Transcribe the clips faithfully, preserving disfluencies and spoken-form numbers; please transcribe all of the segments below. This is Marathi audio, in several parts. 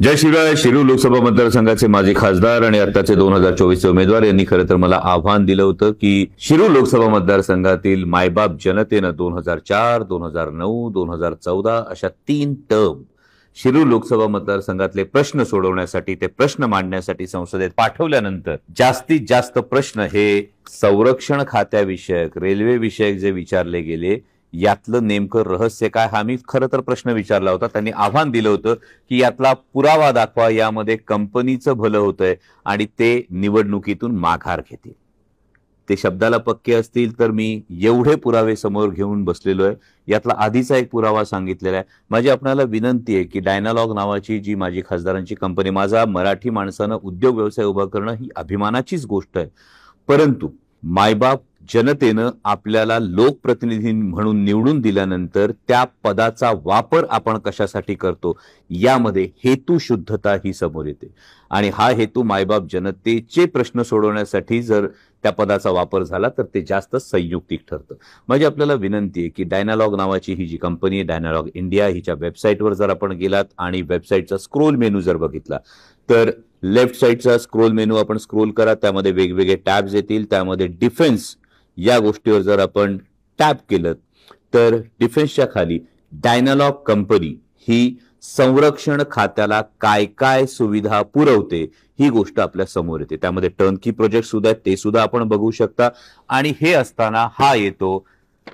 जय शिवराय. शिरूर लोकसभा मतदारसंघाचे माजी खासदार आणि आताचे दोन हजार चोवीसचे उमेदवार यांनी खरं तर मला आव्हान दिलं होतं की शिरूर लोकसभा मतदारसंघातील मायबाप जनतेनं दोन हजार चार दोन हजार नऊ दोन हजार चौदा अशा तीन टर्म शिरूर लोकसभा मतदारसंघातले प्रश्न सोडवण्यासाठी ते प्रश्न मांडण्यासाठी संसदेत पाठवल्यानंतर जास्तीत जास्त प्रश्न हे संरक्षण खात्याविषयक रेल्वे विषयक जे विचारले गेले यातलं नेमकं रहस्य काय हा मी खरं तर प्रश्न विचारला होता. त्यांनी आव्हान दिलं होतं की यातला पुरावा दाखवा, यामध्ये कंपनीचं भलं होतंय आणि ते निवडणुकीतून माघार घेतील. ते शब्दाला पक्के असतील तर मी एवढे पुरावे समोर घेऊन बसलेलो आहे. यातला आधीचा एक पुरावा सांगितलेला आहे. माझी आपल्याला विनंती आहे की डायनालॉग नावाची जी माझी खासदारांची कंपनी, माझा मराठी माणसानं उद्योग व्यवसाय उभा करणं ही अभिमानाचीच गोष्ट आहे, परंतु मायबाप जनतेनं आपल्याला लोकप्रतिनिधी म्हणून निवडून दिल्यानंतर त्या पदाचा वापर आपण कशासाठी करतो यामध्ये हेतुशुद्धता ही समोर येते. आणि हा हेतू मायबाप जनतेचे प्रश्न सोडवण्यासाठी जर त्या पदाचा वापर झाला तर ते जास्त संयुक्तिक ठरतं. माझी आपल्याला विनंती आहे की डायनालॉग नावाची ही जी कंपनी आहे, डायनालॉग इंडिया, हिच्या वेबसाईटवर जर आपण गेलात आणि वेबसाईटचा स्क्रोल मेनू जर बघितला तर लेफ्ट साईडचा स्क्रोल मेनू आपण स्क्रोल करा, त्यामध्ये वेगवेगळे टॅब्स येतील. त्यामध्ये डिफेन्स या गोष्टीवर जर आपण टॅप केलं तर डिफेन्सच्या खाली डायनालॉग कंपनी ही संरक्षण खात्याला काय काय सुविधा पुरवते ही गोष्ट आपल्या समोर येते. त्यामध्ये टर्नकी प्रोजेक्ट सुद्धा आहेत, ते सुद्धा आपण बघू शकता. आणि हे असताना हा येतो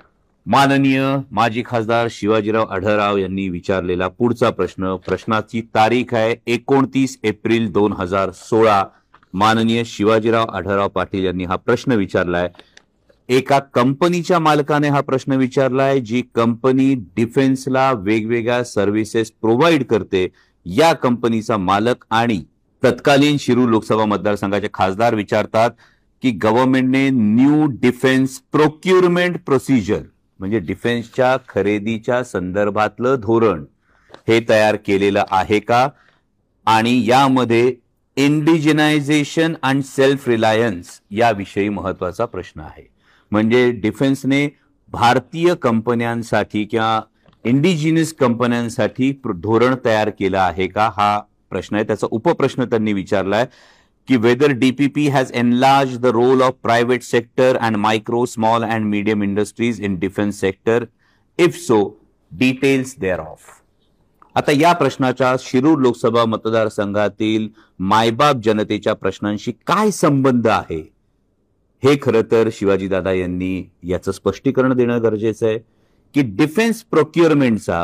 माननीय माजी खासदार शिवाजीराव आढळराव यांनी विचारलेला पुढचा प्रश्न. प्रश्नाची तारीख आहे एकोणतीस एप्रिल दोन हजार सोळा. माननीय शिवाजीराव आढळराव पाटील यांनी हा प्रश्न विचारलाय. एका कंपनीच्या मालकाने हा प्रश्न विचारलाय, जी कंपनी डिफेन्सला वेगवेगळ्या सर्व्हिसेस प्रोव्हाइड करते. या कंपनीचा मालक आणि तत्कालीन शिरूर लोकसभा मतदारसंघाचे खासदार विचारतात की गव्हर्नमेंटने न्यू डिफेन्स प्रोक्युरमेंट प्रोसिजर म्हणजे डिफेन्सच्या खरेदीच्या संदर्भातलं धोरण हे तयार केलेलं आहे का, आणि यामध्ये इंडिजिनायझेशन अँड सेल्फ रिलायन्स याविषयी महत्वाचा प्रश्न आहे. म्हणजे डिफेन्सने भारतीय कंपन्यांसाठी किंवा इंडिजिनस कंपन्यांसाठी धोरण तयार केलं आहे का हा प्रश्न आहे. त्याचा उपप्रश्न त्यांनी विचारलाय की whether DPP has enlarge the role of private sector and micro small and medium industries in defence sector, if so details thereof. आता या प्रश्नाच्या शिरूर लोकसभा मतदारसंघातील मायबाप जनतेच्या प्रश्नांशी काय संबंध आहे हे खरं तर शिवाजीदादा यांनी याचं स्पष्टीकरण देणं गरजेचं आहे की डिफेन्स प्रोक्युअरमेंटचा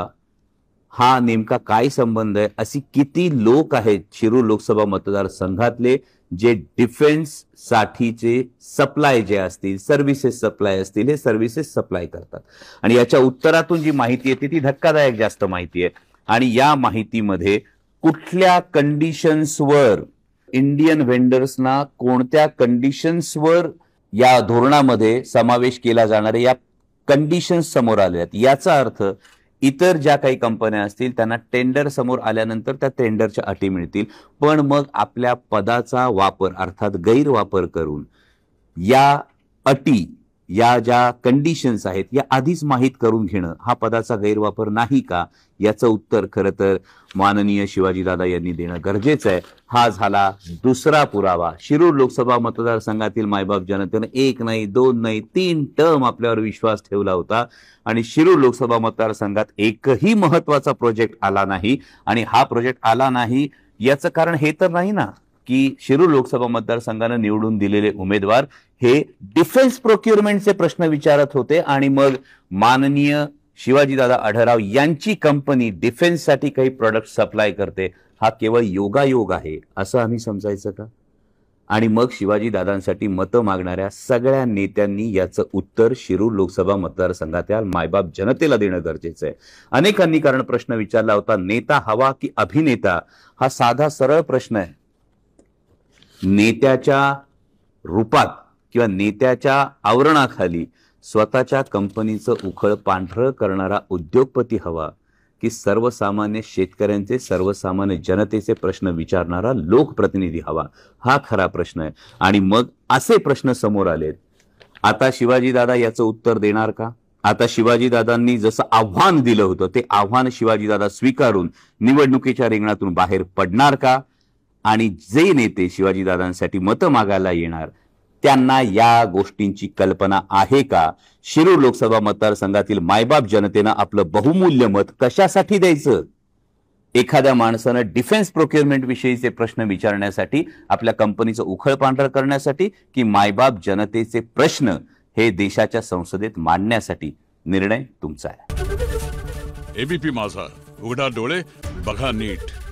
हा नेमका काय संबंध आहे. अशी किती लोक आहेत शिरूर लोकसभा मतदारसंघातले जे डिफेन्स साठीचे सप्लाय जे असतील, सर्व्हिसेस सप्लाय असतील, हे सर्व्हिसेस सप्लाय करतात. आणि याच्या उत्तरातून जी माहिती येते ती धक्कादायक जास्त माहिती आहे. आणि या माहितीमध्ये कुठल्या कंडिशन्सवर इंडियन व्हेंडर्सना कोणत्या कंडिशन्सवर या धोरणामध्ये समावेश केला जाणार आहे या कंडिशन्स समोर आल्या आहेत. याचा अर्थ इतर ज्या काही कंपन्या असतील त्यांना टेंडर समोर आल्यानंतर त्या टेंडरच्या अटी मिळतील, पण मग आपल्या पदाचा वापर अर्थात गैरवापर करून या अटी, या ज्या कंडिशन्स आहेत या आधीच माहीत करून घेणं हा पदाचा गैरवापर नाही का, याचं उत्तर खरं तर माननीय शिवाजीदादा यांनी देणं गरजेचं आहे. हा झाला दुसरा पुरावा. शिरूर लोकसभा मतदारसंघातील मायबाप जनतेनं एक नाही, दोन नाही, तीन टर्म आपल्यावर विश्वास ठेवला होता आणि शिरूर लोकसभा मतदारसंघात एकही महत्वाचा प्रोजेक्ट आला नाही. आणि हा प्रोजेक्ट आला नाही याचं कारण हे तर नाही ना की शिरूर लोकसभा मतदारसंघानं निवडून दिलेले उमेदवार हे डिफेन्स प्रोक्युरमेंटचे प्रश्न विचारत होते आणि मग माननीय शिवाजीदादा आढळराव यांची कंपनी डिफेन्ससाठी काही प्रोडक्ट सप्लाय करते. हा केवळ योगायोग आहे असं आम्ही समजायचं का? आणि मग शिवाजीदादांसाठी मतं मागणाऱ्या सगळ्या नेत्यांनी याचं उत्तर शिरूर लोकसभा मतदारसंघातील मायबाप जनतेला देणं गरजेचं आहे. अनेकांनी कारण प्रश्न विचारला होता, नेता हवा की अभिनेता? हा साधा सरळ प्रश्न आहे. नेत्याच्या रूपात किंवा नेत्याच्या आवरणाखाली स्वतःच्या कंपनीचं उखळ पांढरं करणारा उद्योगपती हवा की सर्वसामान्य शेतकऱ्यांचे, सर्वसामान्य जनतेचे प्रश्न विचारणारा लोकप्रतिनिधी हवा? हा खरा प्रश्न आहे. आणि मग असे प्रश्न समोर आलेत. आता शिवाजीदादा याचं उत्तर देणार का? आता शिवाजीदादांनी जसं आव्हान दिलं होतं ते आव्हान शिवाजीदादा स्वीकारून निवडणुकीच्या रिंगणातून बाहेर पडणार का? आणि जे नेते शिवाजीदादांसाठी मतं मागायला येणार त्यांना या गोष्टींची कल्पना आहे का? शिरूर लोकसभा मतदारसंघातील मायबाप जनतेनं आपलं बहुमूल्य मत कशासाठी द्यायचं? एखाद्या माणसानं डिफेन्स प्रोक्युअरमेंट विषयीचे प्रश्न विचारण्यासाठी, आपल्या कंपनीचं उखळ पांढर करण्यासाठी, की मायबाप जनतेचे प्रश्न हे देशाच्या संसदेत मांडण्यासाठी? निर्णय तुमचा आहे. एबीपी माझा, उघडा डोळे बघा नीट.